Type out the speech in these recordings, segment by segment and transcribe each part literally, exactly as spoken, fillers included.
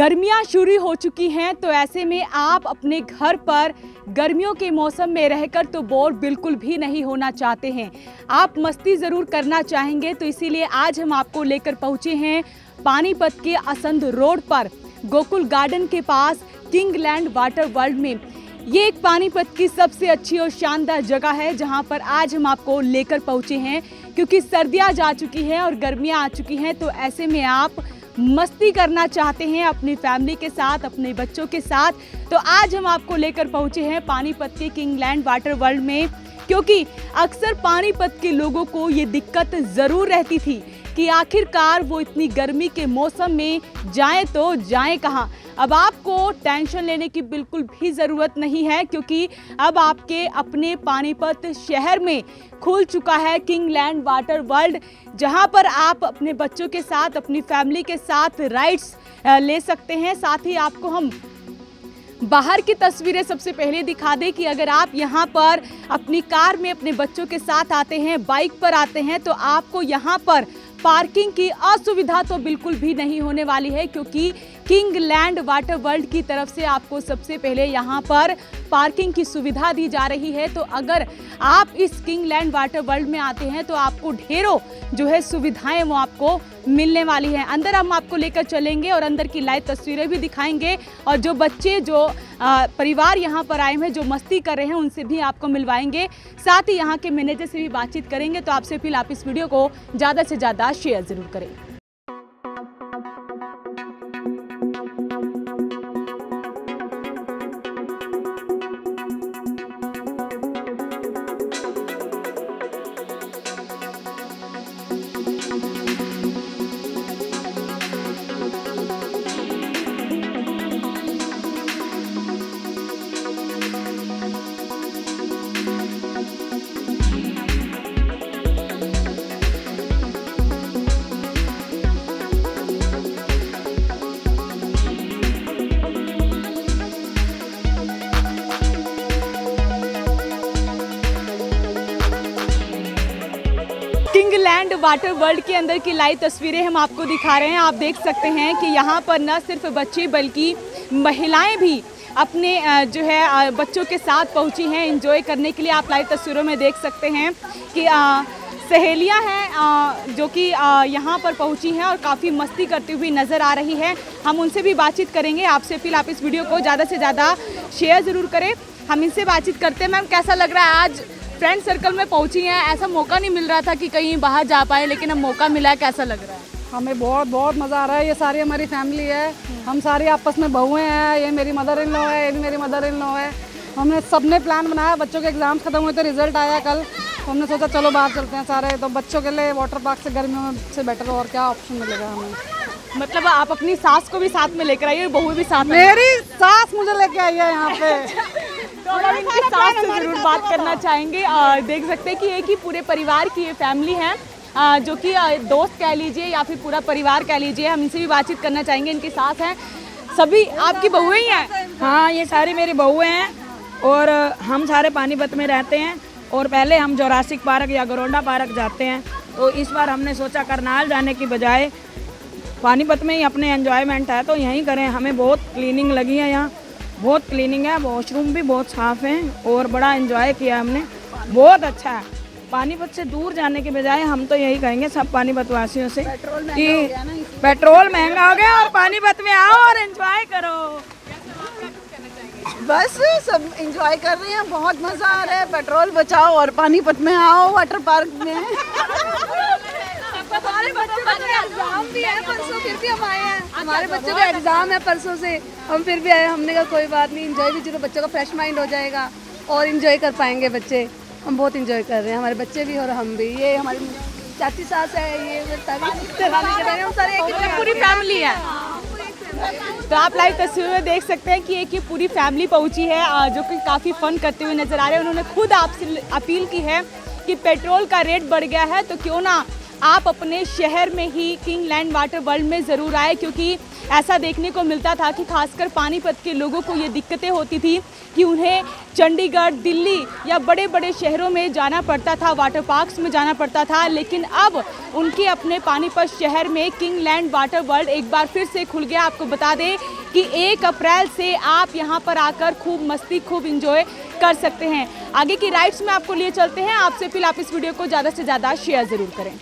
गर्मियां शुरू हो चुकी हैं, तो ऐसे में आप अपने घर पर गर्मियों के मौसम में रहकर तो बोर बिल्कुल भी नहीं होना चाहते हैं। आप मस्ती ज़रूर करना चाहेंगे, तो इसीलिए आज हम आपको लेकर पहुंचे हैं पानीपत के असंध रोड पर गोकुल गार्डन के पास किंगलैंड वाटर वर्ल्ड में। ये एक पानीपत की सबसे अच्छी और शानदार जगह है जहां पर आज हम आपको लेकर पहुंचे हैं, क्योंकि सर्दियां जा चुकी हैं और गर्मियां आ चुकी हैं। तो ऐसे में आप मस्ती करना चाहते हैं अपनी फैमिली के साथ, अपने बच्चों के साथ, तो आज हम आपको लेकर पहुंचे हैं पानीपत के किंगलैंड वाटर वर्ल्ड में। क्योंकि अक्सर पानीपत के लोगों को ये दिक्कत ज़रूर रहती थी कि आखिरकार वो इतनी गर्मी के मौसम में जाएं तो जाएं कहाँ। अब आपको टेंशन लेने की बिल्कुल भी ज़रूरत नहीं है, क्योंकि अब आपके अपने पानीपत शहर में खुल चुका है किंगलैंड वाटर वर्ल्ड, जहां पर आप अपने बच्चों के साथ, अपनी फैमिली के साथ राइड्स ले सकते हैं। साथ ही आपको हम बाहर की तस्वीरें सबसे पहले दिखा दें कि अगर आप यहां पर अपनी कार में अपने बच्चों के साथ आते हैं, बाइक पर आते हैं, तो आपको यहां पर पार्किंग की असुविधा तो बिल्कुल भी नहीं होने वाली है, क्योंकि किंगलैंड वाटर वर्ल्ड की तरफ से आपको सबसे पहले यहाँ पर पार्किंग की सुविधा दी जा रही है। तो अगर आप इस किंगलैंड वाटर वर्ल्ड में आते हैं तो आपको ढेरों जो है सुविधाएं वो आपको मिलने वाली हैं। अंदर हम आपको लेकर चलेंगे और अंदर की लाइव तस्वीरें भी दिखाएंगे, और जो बच्चे, जो आ, परिवार यहाँ पर आए हैं, जो मस्ती कर रहे हैं, उनसे भी आपको मिलवाएंगे। साथ ही यहाँ के मैनेजर से भी बातचीत करेंगे। तो आपसे अपील, आप इस वीडियो को ज़्यादा से ज़्यादा शेयर ज़रूर करें। किंगलैंड वाटर वर्ल्ड के अंदर की लाइव तस्वीरें हम आपको दिखा रहे हैं। आप देख सकते हैं कि यहाँ पर न सिर्फ बच्चे बल्कि महिलाएं भी अपने जो है बच्चों के साथ पहुँची हैं एंजॉय करने के लिए। आप लाइव तस्वीरों में देख सकते हैं कि सहेलियां हैं जो कि यहाँ पर पहुँची हैं और काफ़ी मस्ती करती हुई नज़र आ रही है। हम उनसे भी बातचीत करेंगे। आपसे फिर आप इस वीडियो को ज़्यादा से ज़्यादा शेयर ज़रूर करें। हम इनसे बातचीत करते हैं। मैम, कैसा लग रहा है, आज फ्रेंड सर्कल में पहुंची हैं, ऐसा मौका नहीं मिल रहा था कि कहीं बाहर जा पाए, लेकिन अब मौका मिला है, कैसा लग रहा है? हमें बहुत बहुत मज़ा आ रहा है। ये सारी हमारी फैमिली है, हम सारी आपस में बहुएं हैं। ये मेरी मदर इन लॉ है, ये भी मेरी मदर इन लॉ है। हमने सबने प्लान बनाया, बच्चों के एग्जाम्स खत्म हुए तो रिजल्ट आया कल, तो हमने सोचा चलो बाहर चलते हैं सारे। तो बच्चों के लिए वाटर पार्क से गर्मियों से बेटर और क्या ऑप्शन मिलेगा हमें। मतलब आप अपनी सास को भी साथ में लेकर आइए, बहू भी साथ में? मेरी सास मुझे लेके आई है यहाँ पे। तो हम इनकी सास से जरूर बात करना चाहेंगे। और देख सकते हैं कि एक ही पूरे परिवार की ये फैमिली है, जो कि दोस्त कह लीजिए या फिर पूरा परिवार कह लीजिए। हम इनसे भी बातचीत करना चाहेंगे। इनकी सास हैं, सभी आपकी बहुएं ही हैं? हाँ, ये सारी मेरी बहुएं हैं और हम सारे पानीपत में रहते हैं। और पहले हम जोरासिक पार्क या गरोंडा पार्क जाते हैं, तो इस बार हमने सोचा करनाल जाने की बजाय पानीपत में ही अपने एंजॉयमेंट है तो यहीं करें। हमें बहुत क्लीनिंग लगी है, यहाँ बहुत क्लीनिंग है, वॉशरूम भी बहुत साफ़ हैं और बड़ा एंजॉय किया हमने, बहुत अच्छा है। पानीपत से दूर जाने के बजाय हम तो यही कहेंगे सब पानीपत वासियों से कि पेट्रोल महंगा हो गया और पानीपत में आओ और एंजॉय करो। बस सब एंजॉय कर रहे हैं, बहुत मज़ा आ रहा है। पेट्रोल बचाओ और पानीपत में आओ वाटर पार्क में। हमारे बच्चों का एग्जाम भी है परसों, फिर भी हम आए हैं। हमारे बच्चों का एग्जाम है परसों से, हम फिर भी आए। हमने कहा कोई बात नहीं, एंजॉय भी जरूर, बच्चों का फ्रेश माइंड हो जाएगा और एंजॉय कर पाएंगे बच्चे। हम बहुत एंजॉय कर रहे हैं, हमारे बच्चे भी और हम भी। ये हमारी चाची सास है, ये हम सारे एक पूरी फैमिली है। तो आप लाइव तस्वीर में देख सकते हैं कि एक ये पूरी फैमिली पहुंची है, जो कि काफ़ी फन करते हुए नजर आ रहे हैं। उन्होंने खुद आपसे अपील की है कि पेट्रोल का रेट बढ़ गया है, तो क्यों ना आप अपने शहर में ही किंगलैंड वाटर वर्ल्ड में ज़रूर आए, क्योंकि ऐसा देखने को मिलता था कि खासकर पानीपत के लोगों को ये दिक्कतें होती थी कि उन्हें चंडीगढ़, दिल्ली या बड़े बड़े शहरों में जाना पड़ता था, वाटर पार्क्स में जाना पड़ता था, लेकिन अब उनके अपने पानीपत शहर में किंगलैंड वाटर वर्ल्ड एक बार फिर से खुल गया। आपको बता दें कि एक अप्रैल से आप यहां पर आकर खूब मस्ती, खूब एंजॉय कर सकते हैं। आगे की राइड्स में आपको लिए चलते हैं। आपसे फिर आप इस वीडियो को ज़्यादा से ज़्यादा शेयर ज़रूर करें।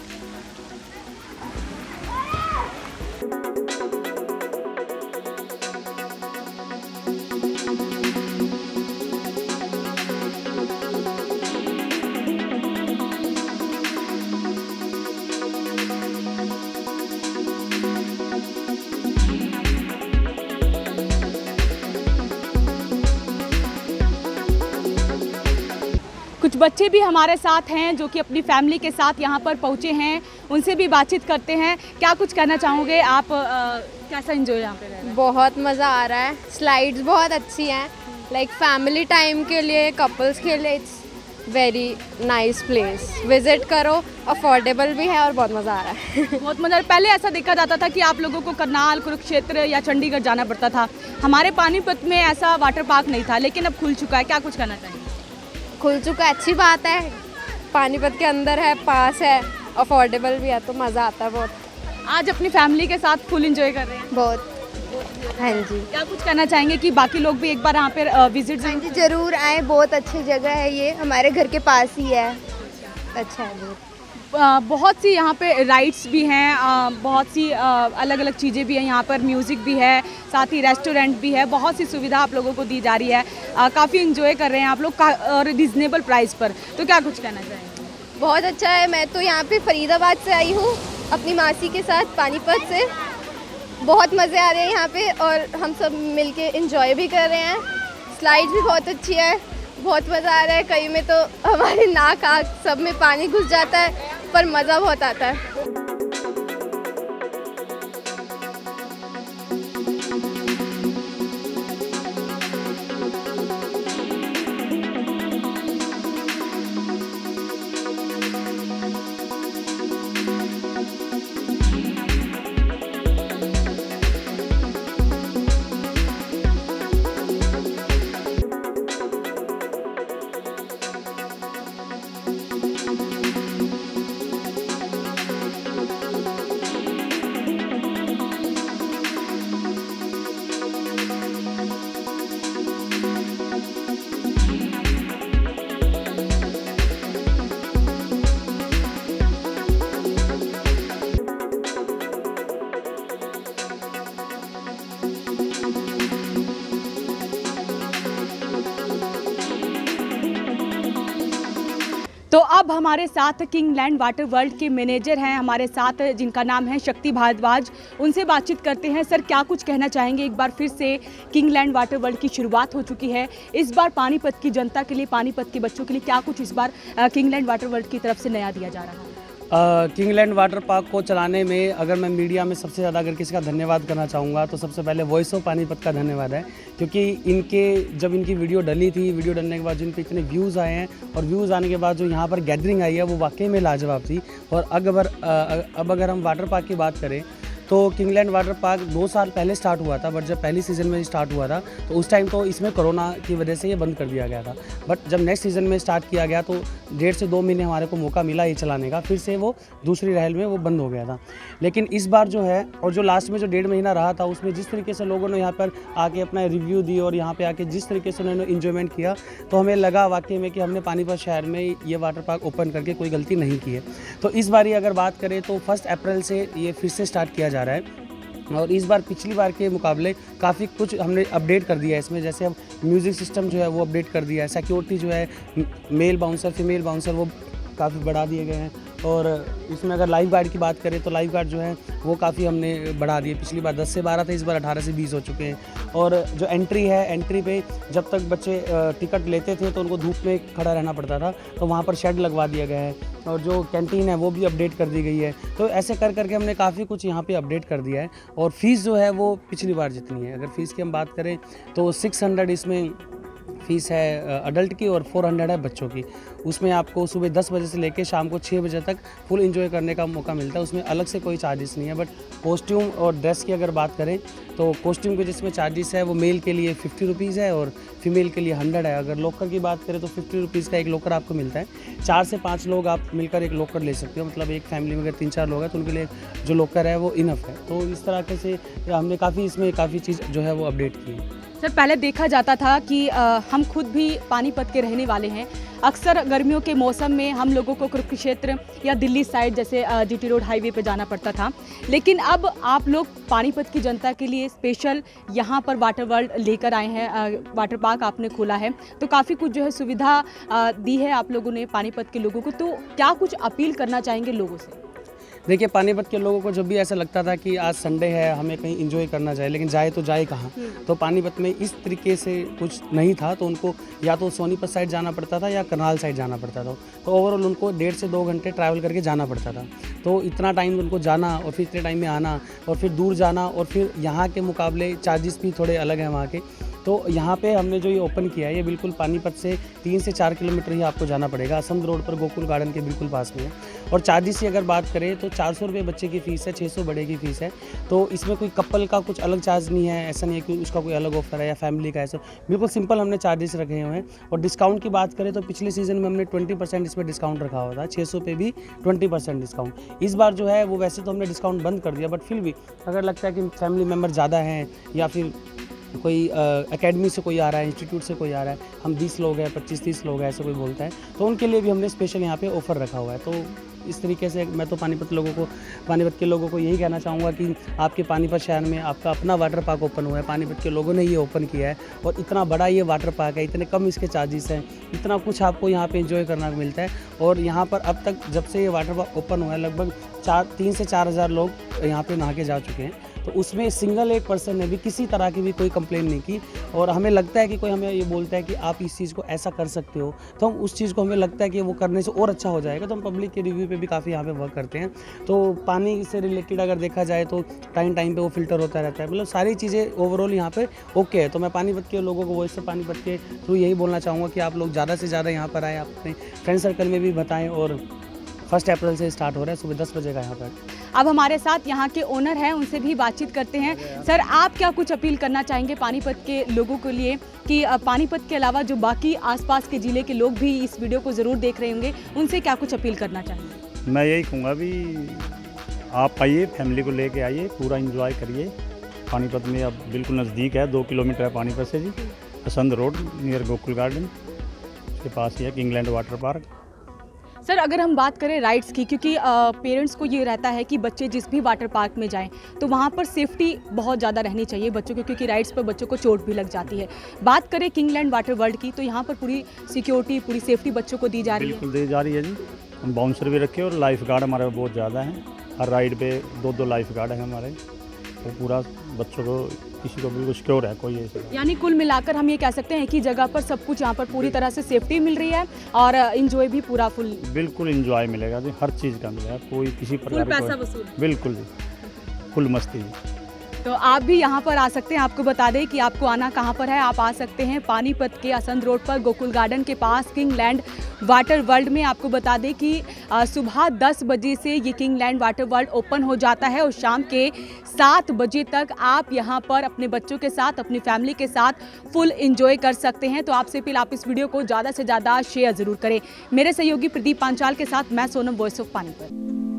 कुछ बच्चे भी हमारे साथ हैं जो कि अपनी फैमिली के साथ यहाँ पर पहुँचे हैं, उनसे भी बातचीत करते हैं। क्या कुछ कहना चाहोगे आप? आ, कैसा एंजॉय यहाँ पे रह रहा है? बहुत मज़ा आ रहा है। स्लाइड्स बहुत अच्छी हैं, लाइक फैमिली टाइम के लिए, कपल्स के लिए it's very nice place. Visit करो, अफोर्डेबल भी है और बहुत मज़ा आ रहा है। बहुत मज़ा। पहले ऐसा देखा जाता था कि आप लोगों को करनाल, कुरुक्षेत्र या चंडीगढ़ जाना पड़ता था। हमारे पानीपत में ऐसा वाटर पार्क नहीं था, लेकिन अब खुल चुका है। क्या कुछ कहना चाहिए? खुल चुका है, अच्छी बात है। पानीपत के अंदर है, पास है, अफोर्डेबल भी है, तो मज़ा आता है बहुत। आज अपनी फैमिली के साथ फुल एंजॉय कर रहे हैं? बहुत। हाँ जी। क्या कुछ कहना चाहेंगे कि बाकी लोग भी एक बार यहाँ पर विजिट? हाँ जी, ज़रूर आए, बहुत अच्छी जगह है ये, हमारे घर के पास ही है। अच्छा है बहुत। बहुत सी यहाँ पे राइड्स भी हैं, बहुत सी अलग अलग चीज़ें भी हैं यहाँ पर, म्यूज़िक भी है, साथ ही रेस्टोरेंट भी है। बहुत सी सुविधा आप लोगों को दी जा रही है। काफ़ी एंजॉय कर रहे हैं आप लोग और रिजनेबल प्राइस पर। तो क्या कुछ कहना चाहेंगे? बहुत अच्छा है। मैं तो यहाँ पे फरीदाबाद से आई हूँ अपनी मासी के साथ, पानीपत से। बहुत मज़े आ रहे हैं यहाँ पे और हम सब मिलके एंजॉय भी कर रहे हैं। स्लाइड भी बहुत अच्छी है, बहुत मज़ा आ रहा है। कई में तो हमारे नाक आँख सब में पानी घुस जाता है, पर मज़ा बहुत आता है। तो अब हमारे साथ किंगलैंड वाटर वर्ल्ड के मैनेजर हैं हमारे साथ, जिनका नाम है शक्ति भारद्वाज। उनसे बातचीत करते हैं। सर, क्या कुछ कहना चाहेंगे? एक बार फिर से किंगलैंड वाटर वर्ल्ड की शुरुआत हो चुकी है। इस बार पानीपत की जनता के लिए, पानीपत के बच्चों के लिए क्या कुछ इस बार किंगलैंड वाटर वर्ल्ड की तरफ से नया दिया जा रहा है? किंगलैंड वाटर पार्क को चलाने में अगर मैं मीडिया में सबसे ज़्यादा अगर किसी का धन्यवाद करना चाहूँगा तो सबसे पहले वॉइस ऑफ पानीपत का धन्यवाद है, क्योंकि इनके जब इनकी वीडियो डली थी, वीडियो डलने के बाद जो इन पे इतने व्यूज़ आए हैं और व्यूज़ आने के बाद जो यहाँ पर गैदरिंग आई है वो वाकई में लाजवाब थी। और अगर अब अगर हम वाटर पार्क की बात करें तो किंगलैंड वाटर पार्क दो साल पहले स्टार्ट हुआ था, बट जब पहली सीज़न में स्टार्ट हुआ था तो उस टाइम तो इसमें कोरोना की वजह से ये बंद कर दिया गया था। बट जब नेक्स्ट सीज़न में स्टार्ट किया गया तो डेढ़ से दो महीने हमारे को मौका मिला ये चलाने का, फिर से वो दूसरी रहल में वो बंद हो गया था। लेकिन इस बार जो है, और जो लास्ट में जो डेढ़ महीना रहा था, उसमें जिस तरीके से लोगों ने यहाँ पर आके अपना रिव्यू दी और यहाँ पर आके जिस तरीके से उन्होंने इन्जॉयमेंट किया, तो हमें लगा वाकई में कि हमने पानीपत शहर में ये वाटर पार्क ओपन करके कोई गलती नहीं की है। तो इस बार अगर बात करें तो फर्स्ट अप्रैल से ये फिर से स्टार्ट किया जा रहा है और इस बार पिछली बार के मुकाबले काफ़ी कुछ हमने अपडेट कर दिया है इसमें। जैसे अब म्यूज़िक सिस्टम जो है वो अपडेट कर दिया है, सिक्योरिटी जो है, मेल बाउंसर फीमेल बाउंसर वो काफ़ी बढ़ा दिए गए हैं। और इसमें अगर लाइफ गार्ड की बात करें तो लाइफ गार्ड जो है वो काफ़ी हमने बढ़ा दिए। पिछली बार दस से बारह थे, इस बार अठारह से बीस हो चुके हैं। और जो एंट्री है, एंट्री पे जब तक बच्चे टिकट लेते थे तो उनको धूप में खड़ा रहना पड़ता था, तो वहाँ पर शेड लगवा दिया गया है। और जो कैंटीन है वो भी अपडेट कर दी गई है। तो ऐसे कर करके हमने काफ़ी कुछ यहाँ पे अपडेट कर दिया है। और फ़ीस जो है वो पिछली बार जितनी है, अगर फ़ीस की हम बात करें तो सिक्स हंड्रेड इसमें फ़ीस है अडल्ट की और फोर हंड्रेड है बच्चों की। उसमें आपको सुबह दस बजे से लेकर शाम को छः बजे तक फुल एंजॉय करने का मौका मिलता है। उसमें अलग से कोई चार्जेस नहीं है। बट कॉस्ट्यूम और ड्रेस की अगर बात करें तो कॉस्ट्यूम के जिसमें चार्जेस है वो मेल के लिए फिफ्टी रुपीज़ है और फीमेल के लिए हंड्रेड है। अगर लॉकर की बात करें तो फिफ्टी रुपीज़ का एक लॉकर आपको मिलता है। चार से पाँच लोग आप मिलकर एक लॉकर ले सकते हो। मतलब एक फैमिली में अगर तीन चार लोग हैं तो उनके लिए जो लॉकर है वो इनफ है। तो इस तरह से हमने काफ़ी इसमें काफ़ी चीज़ जो है वो अपडेट की है। सर पहले देखा जाता था कि आ, हम खुद भी पानीपत के रहने वाले हैं। अक्सर गर्मियों के मौसम में हम लोगों को कुरुक्षेत्र या दिल्ली साइड जैसे जीटी रोड हाईवे पे जाना पड़ता था, लेकिन अब आप लोग पानीपत की जनता के लिए स्पेशल यहाँ पर वाटर वर्ल्ड लेकर आए हैं। वाटर पार्क आपने खोला है तो काफ़ी कुछ जो है सुविधा आ, दी है आप लोगों ने पानीपत के लोगों को। तो क्या कुछ अपील करना चाहेंगे लोगों से? देखिए, पानीपत के लोगों को जब भी ऐसा लगता था कि आज संडे है हमें कहीं एंजॉय करना चाहिए, लेकिन जाए तो जाए कहाँ, तो पानीपत में इस तरीके से कुछ नहीं था। तो उनको या तो सोनीपत साइड जाना पड़ता था या करनाल साइड जाना पड़ता था। तो ओवरऑल उनको डेढ़ से दो घंटे ट्रैवल करके जाना पड़ता था। तो इतना टाइम उनको जाना और फिर इतने टाइम में आना और फिर दूर जाना और फिर यहाँ के मुकाबले चार्जेस भी थोड़े अलग हैं वहाँ के। तो यहाँ पे हमने जो ये ओपन किया है ये बिल्कुल पानीपत से तीन से चार किलोमीटर ही आपको जाना पड़ेगा। असंध रोड पर गोकुल गार्डन के बिल्कुल पास में है। और चार्जेस की अगर बात करें तो चार सौ रुपये बच्चे की फ़ीस है, छः सौ बड़े की फ़ीस है। तो इसमें कोई कपल का कुछ अलग चार्ज नहीं है। ऐसा नहीं है कि उसका कोई अलग ऑफर है या फैमिली का, ऐसा बिल्कुल सिंपल हमने चार्जेस रखे हुए हैं। और डिस्काउंट की बात करें तो पिछले सीजन में हमने ट्वेंटी परसेंट इसमें डिस्काउंट रखा हुआ था। छः सौ पे भी ट्वेंटी परसेंट डिस्काउंट। इस बार जो है वो वैसे तो हमने डिस्काउंट बंद कर दिया, बट फिर भी अगर लगता है कि फैमिली मेम्बर ज़्यादा हैं या फिर कोई एकेडमी से कोई आ रहा है, इंस्टीट्यूट से कोई आ रहा है, हम बीस लोग हैं, पच्चीस तीस लोग हैं, ऐसे कोई बोलता है, तो उनके लिए भी हमने स्पेशल यहाँ पे ऑफ़र रखा हुआ है। तो इस तरीके से मैं तो पानीपत लोगों को पानीपत के लोगों को यही कहना चाहूँगा कि आपके पानीपत शहर में आपका अपना वाटर पार्क ओपन हुआ है। पानीपत के लोगों ने ये ओपन किया है और इतना बड़ा ये वाटर पार्क है, इतने कम इसके चार्जेस हैं, इतना कुछ आपको यहाँ पे एंजॉय करना मिलता है। और यहाँ पर अब तक जब से ये वाटर पार्क ओपन हुआ है लगभग चार तीन से चार हज़ार लोग यहाँ पे नहा के जा चुके हैं। तो उसमें सिंगल एक पर्सन ने भी किसी तरह की भी कोई कंप्लेन नहीं की। और हमें लगता है कि कोई हमें ये बोलता है कि आप इस चीज़ को ऐसा कर सकते हो, तो हम उस चीज़ को हमें लगता है कि वो करने से और अच्छा हो जाएगा। तो हम पब्लिक के रिव्यू पे भी काफ़ी यहाँ पे वर्क करते हैं। तो पानी से रिलेटेड अगर देखा जाए तो टाइम टाइम पे वो फिल्टर होता रहता है। मतलब सारी चीज़ें ओवरऑल यहाँ पे ओके है। तो मैं पानीपत के लोगों को वॉइस से पानीपत के थ्रू यही बोलना चाहूँगा कि आप लोग ज़्यादा से ज़्यादा यहाँ पर आएँ, अपने फ्रेंड सर्कल में भी बताएँ। और फर्स्ट अप्रैल से स्टार्ट हो रहा है सुबह दस बजे का यहाँ पर। अब हमारे साथ यहाँ के ओनर हैं, उनसे भी बातचीत करते हैं। सर, आप क्या कुछ अपील करना चाहेंगे पानीपत के लोगों के लिए कि पानीपत के अलावा जो बाकी आसपास के ज़िले के लोग भी इस वीडियो को ज़रूर देख रहे होंगे, उनसे क्या कुछ अपील करना चाहेंगे? मैं यही कहूँगा भी आप आइए, फैमिली को लेके आइए, पूरा इंजॉय करिए। पानीपत में अब बिल्कुल नज़दीक है, दो किलोमीटर है पानीपत से जी। Assandh road near Gokul garden के पास ही है किंगलैंड वाटर पार्क। सर, अगर हम बात करें राइड्स की, क्योंकि पेरेंट्स को ये रहता है कि बच्चे जिस भी वाटर पार्क में जाएं तो वहाँ पर सेफ्टी बहुत ज़्यादा रहनी चाहिए बच्चों को, क्योंकि राइड्स पर बच्चों को चोट भी लग जाती है। बात करें किंगलैंड वाटर वर्ल्ड की तो यहाँ पर पूरी सिक्योरिटी, पूरी सेफ्टी बच्चों को दी जा रही है। बिल्कुल दी जा रही है जी। हम बाउंसर भी रखे और लाइफ गार्ड हमारे बहुत ज़्यादा हैं। हर राइड पे दो दो लाइफ गार्ड हैं हमारे। तो पूरा बच्चों को किसी को भी सिक्योर है कोई ऐसे। यानी कुल मिलाकर हम ये कह सकते हैं कि जगह पर सब कुछ यहाँ पर पूरी तरह से सेफ्टी मिल रही है और एंजॉय भी पूरा फुल बिल्कुल एंजॉय मिलेगा जी, हर चीज़ का मिलेगा, कोई किसी प्रकार का पैसा वसूल। बिल्कुल जी, फुल मस्ती। तो आप भी यहाँ पर आ सकते हैं। आपको बता दें कि आपको आना कहाँ पर है। आप आ सकते हैं पानीपत के असंध रोड पर गोकुल गार्डन के पास किंगलैंड वाटर वर्ल्ड में। आपको बता दें कि सुबह दस बजे से ये किंगलैंड वाटर वर्ल्ड ओपन हो जाता है और शाम के सात बजे तक आप यहाँ पर अपने बच्चों के साथ, अपनी फैमिली के साथ फुल एंजॉय कर सकते हैं। तो आपसे अपील, आप इस वीडियो को ज़्यादा से ज़्यादा शेयर ज़रूर करें। मेरे सहयोगी प्रदीप पांचाल के साथ मैं सोनम, वॉइस ऑफ पानीपत।